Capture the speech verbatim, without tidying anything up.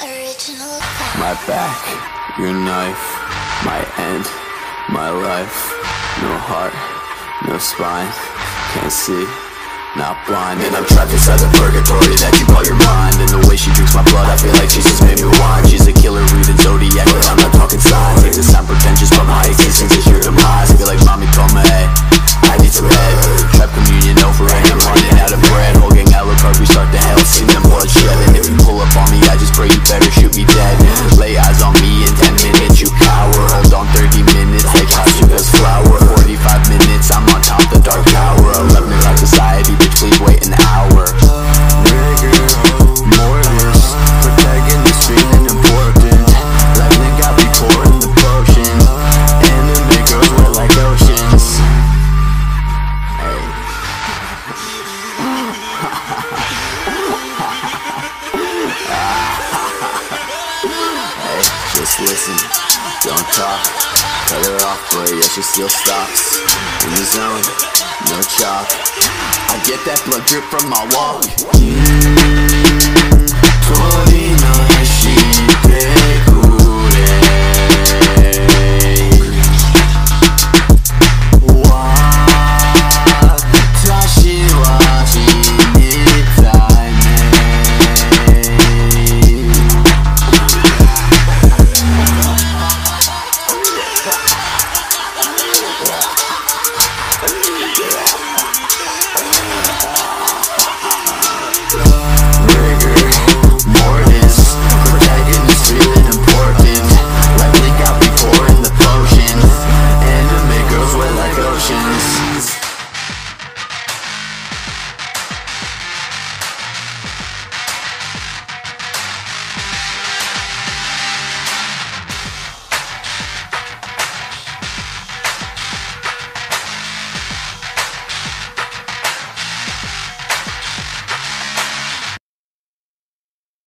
Original. My back, your knife, my end, my life. No heart, no spine, can't see, not blind. And I'm trapped inside the purgatory that you call your mind. And the way she drinks my blood, I feel like Jesus made me wine. She's a killer reading Zodiac, but I'm not talking signs. Like this, I'm pretentious, but my existence is your demise. Feel like mommy told me, hey, I need some head. Trap communion over and I'm running out of bread. Whole gang Alucard, we start the hell, seen them bloodshed. And if you pull up on me, I just pray you better shoot me dead. Lay eyes on me in ten minutes, you cower. Hold on thirty minutes, like how she does flower. Forty-five minutes, I'm on top the dark tower. Eleven o'clock society, bitch, please wait an hour. Rigor, mortis, protecting this feeling important. Lightning got me pouring the potion, and the big girls wet like oceans. Hey. Hey, just listen, don't talk. Cut her off, but yeah, she still stops. In the zone, no chalk. I get that blood drip from my walk. Mm, twenty-nine, she did.